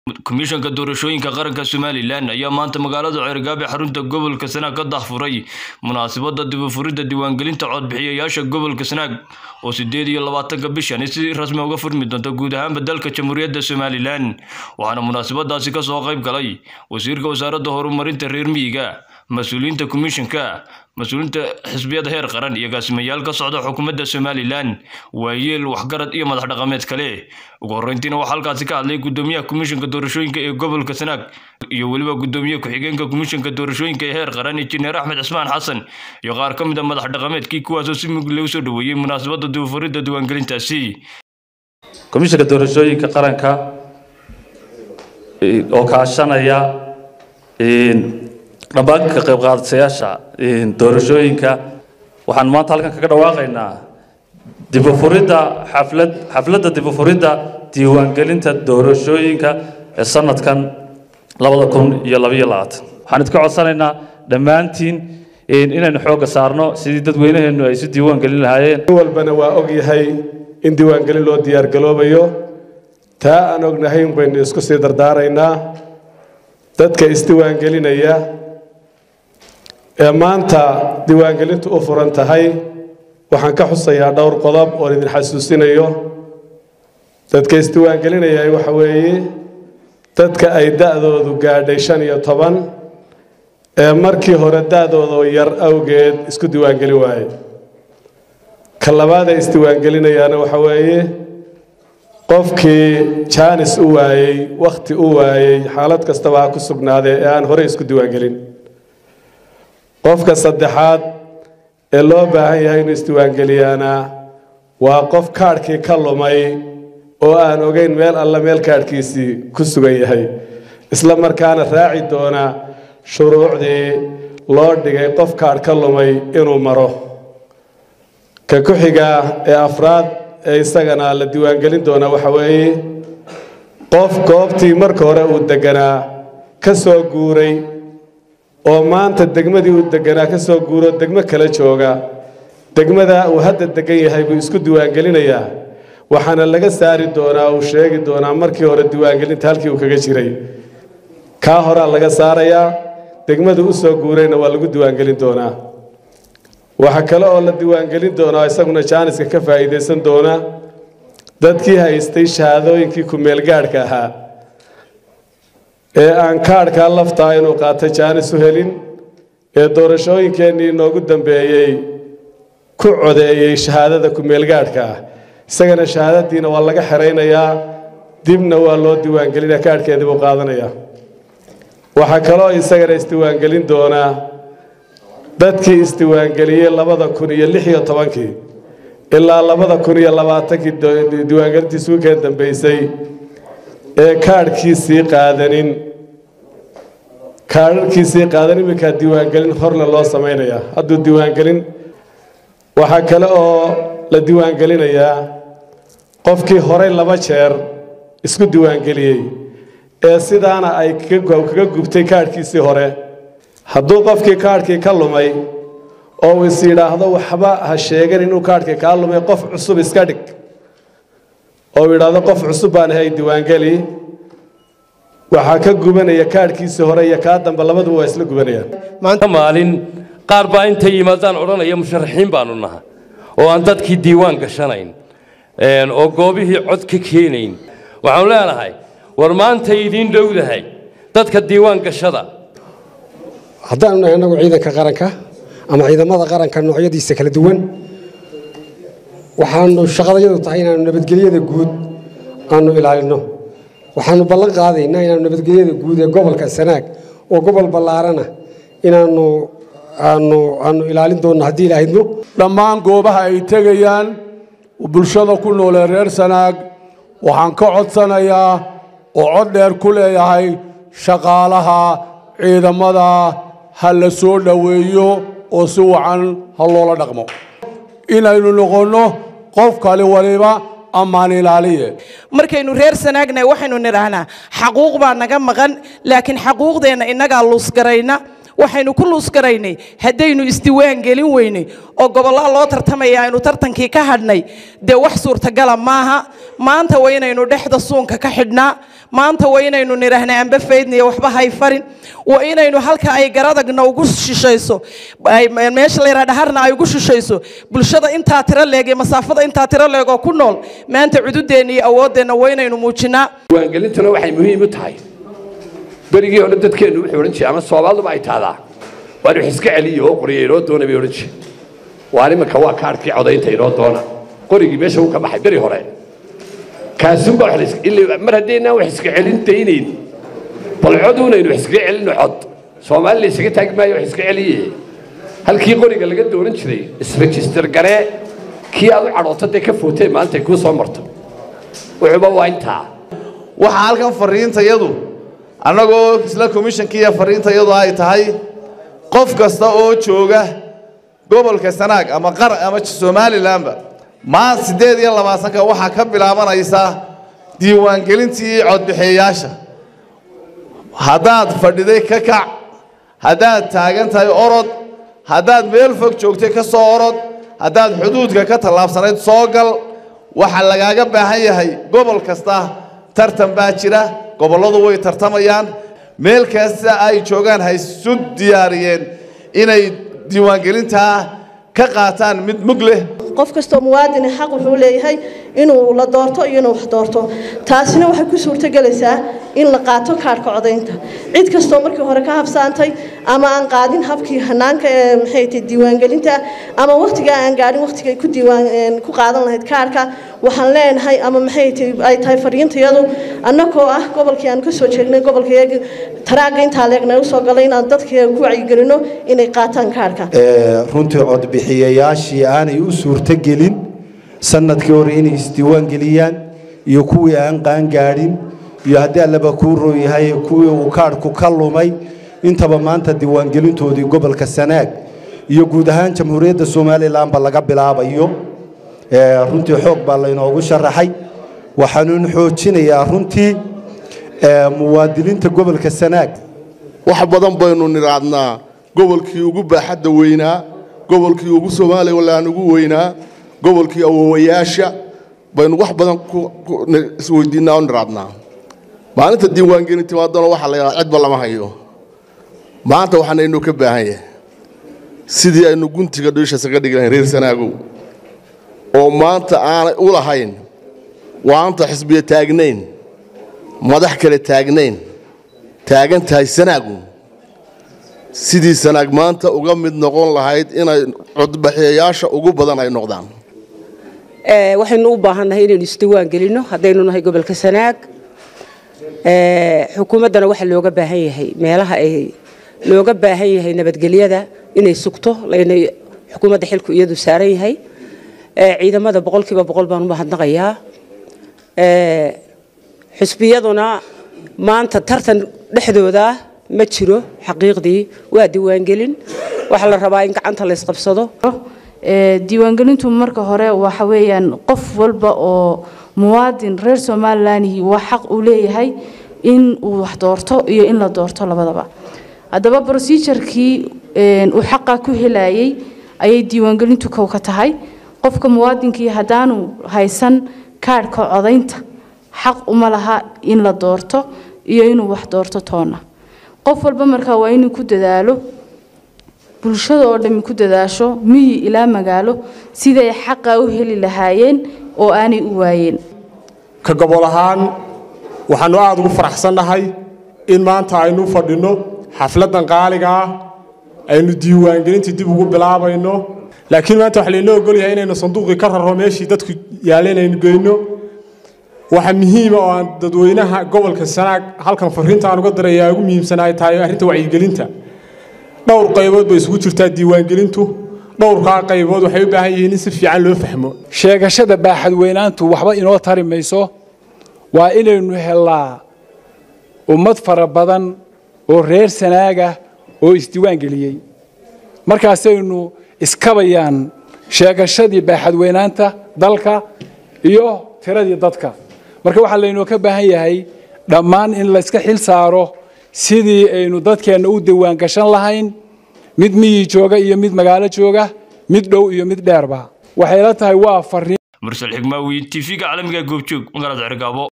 Komishanka doorashooyinka qaranka Somaliland ayaa maanta magaalada Cerigaabe xarunta gobolka Sanaag ka daahfuray munaasabadda dib u furidda diiwaangelinta codbixiyayaasha gobolka Sanaag oo 28 bishan si rasmi uga furmi doonta guud ahaan dalka Jamhuuriyadda Somaliland waxaana munaasabadaasi ka soo qayb galay wasiirka wasaaradda horumarinta reer miyiga mas'uuliyiinta komishanka مسؤولينta xisbiyada heer qaran iyo gaasimayaal ka socda xukuumadda Somaliland waayeel waxgarad iyo madax dhaqameed kale ugu horeyntiina waxa halkaas ka hadlay gudoomiyaha komishanka doorashooyinka ee gobolka Sanaag iyo waliba gudoomiyaha ku-xigeenka komishanka doorashooyinka ee heer qaran Injineer Axmed Cismaan Xasan iyo qaar ka mid ah madax dhaqameedkii kuwaas oo si mug leh u soo dhaweeyay munaasabadda dib u furidda diiwaangelintaasi komishanka doorashooyinka qaranka oo kaashanaya dhammaan ka qayb qaadashadayaasha doorashooyinka waxaan maanta halkan kaga dhawaaqaynaa dib u furidda xafladda dib u furidda diiwaangelinta doorashooyinka ee sanadkan 2022 waxaan idinka codsanaynaa dhammaantiin inaynu xoogga saarno sidii dadweynaheenu ay si diiwaangelin lahaayeen walbana waa og yahay in diiwaangelin loo diyaar galoobayo taa aan ognahay baynu isku sii dardaaraynaa dadka isdiiwaangelinaya maanta diiwaangelintu u furan tahay waxaan ka xusayaa dhowr qodob oo idin xasuusinayo dadka isdiiwaangelinaya waxa weeye dadka ay da'doodu gaadhay 15 ee markii hore da'doodu yar awgeed isku diiwaangelin waayay ka labaad ee isdiiwaangelinayana waxa weeye qofkii chance u waayay waqti u waayay xaalad kasta waa ku sugnaaday ee aan hore isku diiwaangelin qofka saddexaad ee loo baahan yahay inuu isdiiwaangeliyana waa qof kaarkii ka lumay oo aan ogeyn meel alla meel kaarkiisii ku sugan yahay isla markaana raaci doona shuruucdii loo dhigay qof kaar ka lumay inuu maro ka ku xiga ee afraad ee isagana la diiwaangelin doona waxa weeye qof goobtii marka hore uu deganaa ka soo guuray oo maanta degmadii uu deganaa ka soo guuro degmo kala jooga degmada uu hadda degan yahay buu isku diiwaangelinayaa waxaana laga saari doonaa uu sheegi doonaa markii hore diiwaangelinta halkii uu kaga jiray ka hore laga saarayaa degmadu u soo guurayna waa lagu diiwaangelin doonaa waxa kale oo la diiwaangelin doonaa isaguna jaaniska ka faa'iideysan doona dadkii haystay shahaadooyinkii ku meel gaadhka ahaa ee aan kaarka laftaa inuu qaatay jaanis u helin ee doorashooyinkeennii inoogu dambeeyey ku codeeyey shahaadada ku meel gaadhka ah isagana shahaadadiina waa laga xiraynayaa dibna waa loo diiwaangelinayaa kaarhkeedii buu qaadanayaa waxaa kaloo isagana isdiiwaangelin doonaa dadkii isdiiwaangeliyey 2016 ilaa 2020 diiwaangelintii isugu keen dambeysay ee kaarhkiisii qaadanin kaarhkiisii qaadan iminka diiwaangelin horna loo samaynayaa hadduu diiwaangelin waxaa kale oo la diiwaangelinayaa qofkii horey 2 jeer isku diiwaangeliyey ee sidaana ay kaga gubtay kaarhkiisii hore hadduu qofkii kaarhkii ka lumay oo uu is yidhaahdo waxba ha sheegan inuu kaarhkii kaa lumay qof cusub iska dhig oo yidhaahdo qof cusub baan ahay diiwaangeli waxaa ka gubanaya kaarhkiisii hore iyo kaa dambe labaduba waa isla gubanayaan maanta maalin qaar baa intay yimaadaan odhanaya musharaxiin baanu nahay oo aan dadkii diiwaan gashanayn oo goobihii cod ka keenayn waxaan leenahay war maanta idiin dhowdahay dadka diiwaan gashada haddaan nahay anagu ciidanka qaranka ama ciidamada qaranka noocyadiisa kala duwan waxaanu shaqadayadu tahay inaanu nabadgelyada guud aanu ilaalino waxaanu ballan qaadaynaa inaanu nabadgelyada guud ee gobolka Sanaag oo gobol ballaarana inaanu aanu ilaalin doono haddii ilaahayno dhammaan goobaha ay tegayaan bulshada ku nool ee reer Sanaag waxaan ka codsanayaa oo cod dheer ku leeyahay shaqaalaha ciidamada ha la soo dhaweeyo oo si wacan ha loola dhaqmo inaynu noqono qof kale waliba ammaan ilaaliye markaynu reer Sanaagna waxaynu nirahnaa xaquuq baa naga maqan laakiin xaquuqdeena inaga luus garayna waxaynu ku luus garaynay hadaynu isdiiwaan gelin weynay oo gobolada loo tartamaya aynu tartankii ka hadhnay de wax suurtagal maaha maanta waa inaynu dhexda suunka ka xidhnaa maanta waa inaynu nidhaahnaa amba faydniyo waxba hay farin waa inaynu halka ay garadagna ugu shishayso meesha la yidhaha dhaharna ay ugu shishayso bulshada intaa tiro leeg iyo masaafada intaa tiro leeg oo ku nool maanta cududeenna iyo awooddeenna waa inaynu muujinaa diiwaangelintuna waxay muhiim u tahay berigii hore dadkeennu wuxuu odhan jiray ama soomaaliduba ay tahdaa waan wax iska celiyo oo qoriya inoo doona bay odhan jiray waa iminka waa kaarkii codaynta inoo doona qorigii meesha uu ka baxay beri hore kaasuba mar haddaynaan wax iska celin daynayn bal coduunaynu wax iskaga celinno cod soomaali la isaga taagi maayo wax iska celiye halkii qoriga laga dooran jiray isregister garee kii aad u cadhooto dee ka footee maanta ay kuu soo marto wuxuuba waa intaa waxaa halkan fariintayadu annagoo isla komishankiiya fariintayadu ay tahay qof kasta oo jooga gobolka Sanaag ama Somalilandba maan 8 waxaa ka bilaabanaysa diiwaangelintii codbixiyayaasha haddaad fadhiday ka kac haddaad taagan tahay orod haddaad meel fog joogtay ka soo orod haddaad xuduudka ka tallaabsanayd soo gal waxa lagaaga baahan yahay gobol kasta tartan baa jira gobolladu way tartamayaan meel kasta ay joogaan hay isu diyaariyeen inay diiwaangelinta ka qaataan mid mug leh qof kasta muwaadin xaq wuxuu leeyahay inuu la doorto iyo inuu wax doorto taasina waxay ku suurtagelaysaa in la qaato kaarka codaynta cid kasta markii hore ka habsaantay ama aan qaadin habkii hanaanka ee maxay tahay diiwaangelinta ama waqtiga aan gaarin waqtiga ku qaadan lahayd kaarka waxaan leenahay ama maxay tahay ay tahay fariintayadu annagoo ah gobolkii aan ka soo jeegnay gobolkayaga taraaga inta leegna u soo galay inaan dadka ku wacyigelino inay qaataan kaarka runtii cod bixiyayaashii aanay u suurtagelin sanadkii hore inay isdiiwaan geliyaan iyo kuwii aan qaan gaadhin iyo haddii allaba kuu rooyahay kuwii uu kaarku ka lumay intaba maanta diiwaangelintoodii gobolka Sanaag iyo guud ahaan jamhuuriyadda Soomaaliland laga bilaabayo runtii xoog baa la inoogu sharaxay waxaanu xoojinayaa runtii muwaadiniinta gobolka Sanaag wax badan baynu niraadnaa gobolkii ugu baaxadda weynaa gobolkii ugu Soomaaliland ugu weynaa gobolkii awoowayaasha baynu wax badan isweydiinaa oo niraadnaa maalinta diiwaangelinta wadana waxa la yiraahdaa cid lama hayo maanta waxaanaynu ka baahan yahay sidii aynu guntiga dhisha saga dhigay reer Sanaago oo maanta aan u lahayn waanta xisbiya taagnayn madax kale taagnayn taagan tahay Sanaago sidii Sanaag maanta uga mid noqon lahayd inay codbixiyayaasha ugu badan ay noqdaan waxaynu u baahanahay inaynu isdiiwaan gelino haddaynu nahay gobolka Sanaag xukuumaddana waxa looga baahan yahay meelaha ay looga baahan yahay nabadgelyada inay sugto laynay xukuumadda xilku iyadu saaran yahay ciidamada 100% baan u mahadnaqayaa xisbiyaduna maanta tartan dhexdooda ma jiro xaqiiqdii waa diiwaangelin waxa la rabaa in gacanta la isqabsado diiwaangelintu marka hore waxa weeyaan qof walba oo muwaadin reer Soomaaliland waa xaq u leeyahay in uu wax doorto iyo in la doorto labadaba hadaba procedure-kii uu xaqa ku helayay ayay diiwaangelintu ka tahay qofka muwaadinkii hadaanu haysan kaarka codaynta xaq uma laha in la doorto iyo inuu wax doorto toona qof walba marka waa inuu ku dadaalo bulshada oo dhan ku dadaasho miyi ilaa magaalo sida ay xaq u heli lahaayeen oo aanay u waayeen ka gobol ahaan waxaanu aad ugu faraxsanahay in maanta aynu fadhino xafladan qaaliga ah aynu diiwaangelinta dib ugu bilaabayno laakiin maanta waxa la inoo ogol yahay inaynu sanduuqi ka raro meeshii dadku yaaleen aynu geyno waxa muhiim ah oo dadweynaha gobolka Sanaag halkan fariinta aan uga dirayaa ugu muhiimsanaay tahay arrinta wacyigelinta dhowr qaybood bay isugu jirtaa diiwaangelintu dhowrka qaybood waxay u baahan yihiin in si fiican loo fahmo sheegashada baaxad weynaantu waxba inoo tari mayso waa inaynu helaa ummad fara badan oo reer Sanaaga oo isdiiwaan geliyay markaasaynu iskabayaan sheegashadii baaxad weynaanta dalka iyo tiradii dadka marka waxa laynoo ka baahan yahay dhammaan in la iska xil saaro sidii aynu dadkeena u diiwaan gashan lahayn mid miyi jooga iyo mid magaalo jooga mid dhow iyo mid dheerba waxay la tahay waa fariin mursal xigmaawi TV-ga caalamiga goobjoog magaalada Cergaabo.